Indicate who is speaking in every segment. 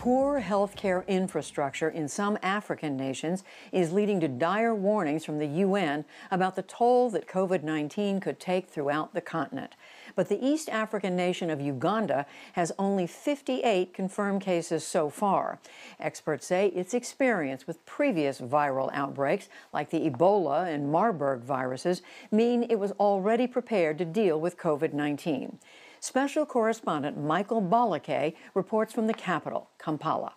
Speaker 1: Poor healthcare infrastructure in some African nations is leading to dire warnings from the UN about the toll that COVID-19 could take throughout the continent. But the East African nation of Uganda has only 58 confirmed cases so far. Experts say its experience with previous viral outbreaks, like the Ebola and Marburg viruses, mean it was already prepared to deal with COVID-19. Special correspondent Michael Baleke reports from the capital, Kampala.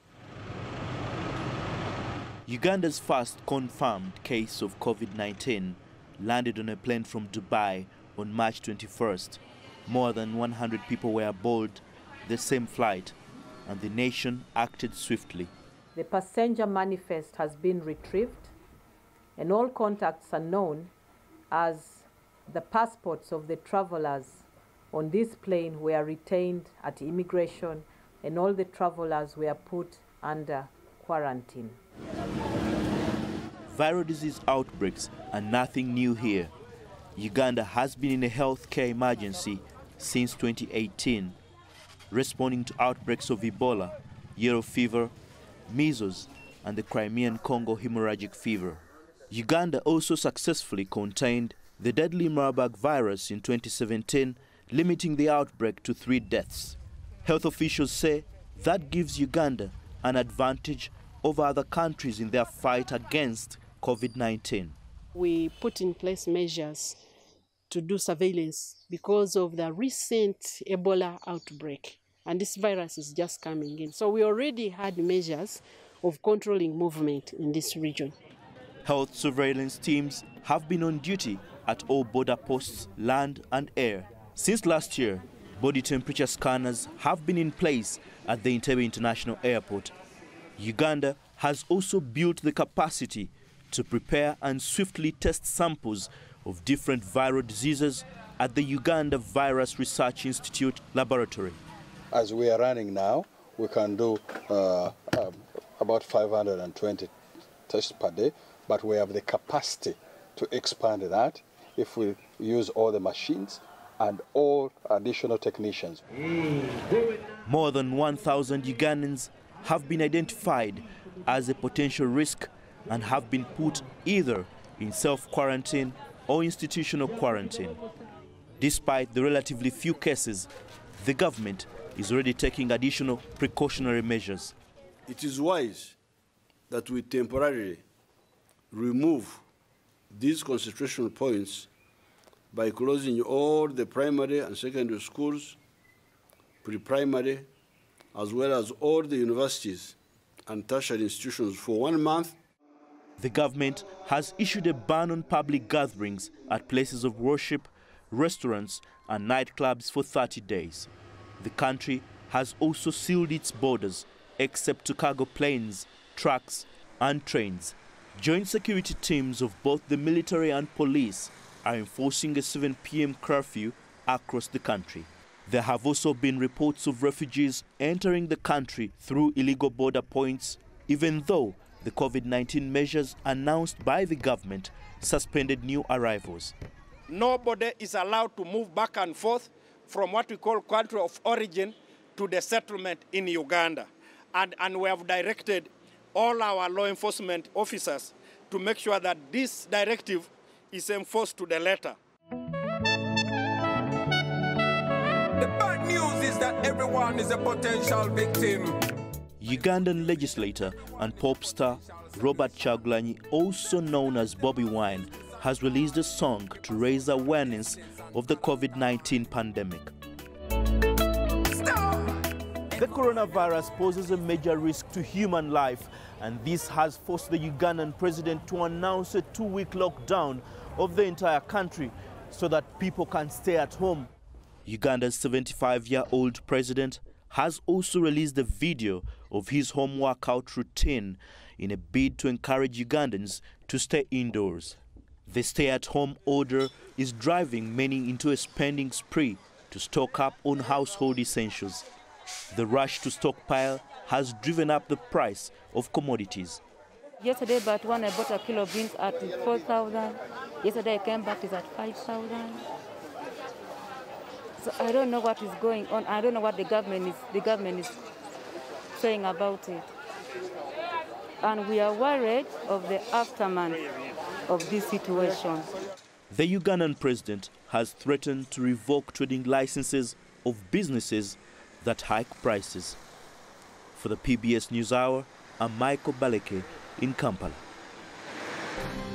Speaker 2: Uganda's first confirmed case of COVID-19 landed on a plane from Dubai on March 21st. More than 100 people were aboard the same flight, and the nation acted swiftly.
Speaker 3: The passenger manifest has been retrieved, and all contacts are known, as the passports of the travelers on this plane were retained at immigration, and all the travelers were put under quarantine.
Speaker 2: Viral disease outbreaks are nothing new here. Uganda has been in a healthcare emergency since 2018, responding to outbreaks of Ebola, yellow fever, measles, and the Crimean Congo hemorrhagic fever. Uganda also successfully contained the deadly Marburg virus in 2017, limiting the outbreak to 3 deaths. Health officials say that gives Uganda an advantage over other countries in their fight against COVID-19.
Speaker 4: We put in place measures to do surveillance because of the recent Ebola outbreak, and this virus is just coming in. So we already had measures of controlling movement in this region.
Speaker 2: Health surveillance teams have been on duty at all border posts, land and air. Since last year, body temperature scanners have been in place at the Entebbe International Airport. Uganda has also built the capacity to prepare and swiftly test samples of different viral diseases at the Uganda Virus Research Institute laboratory.
Speaker 5: As we are running now, we can do about 520 tests per day, but we have the capacity to expand that if we use all the machines and all additional technicians.
Speaker 2: More than 1,000 Ugandans have been identified as a potential risk and have been put either in self-quarantine or institutional quarantine. Despite the relatively few cases, the government is already taking additional precautionary measures.
Speaker 6: It is wise that we temporarily remove these concentration points by closing all the primary and secondary schools, pre-primary, as well as all the universities and tertiary institutions for 1 month.
Speaker 2: The government has issued a ban on public gatherings at places of worship, restaurants and nightclubs for 30 days. The country has also sealed its borders, except to cargo planes, trucks and trains. Joint security teams of both the military and police are enforcing a 7 p.m. curfew across the country. There have also been reports of refugees entering the country through illegal border points, even though the COVID-19 measures announced by the government suspended new arrivals.
Speaker 7: Nobody is allowed to move back and forth from what we call country of origin to the settlement in Uganda. And we have directed all our law enforcement officers to make sure that this directive is enforced to the letter.
Speaker 8: The bad news is that everyone is a potential victim.
Speaker 2: Ugandan legislator and pop star Robert Kyagulanyi, also known as Bobby Wine, has released a song to raise awareness of the COVID-19 pandemic. The coronavirus poses a major risk to human life, and this has forced the Ugandan president to announce a 2-week lockdown of the entire country so that people can stay at home. Uganda's 75-year-old president has also released a video of his home workout routine in a bid to encourage Ugandans to stay indoors. The stay-at-home order is driving many into a spending spree to stock up on household essentials. The rush to stockpile has driven up the price of commodities.
Speaker 9: Yesterday, but when I bought a kilo of beans at 4,000, yesterday I came back, it's at 5,000. So I don't know what is going on. I don't know what the government is saying about it. And we are worried of the aftermath of this situation.
Speaker 2: The Ugandan president has threatened to revoke trading licenses of businesses that hike prices. For the PBS NewsHour, I'm Michael Baleke in Kampala.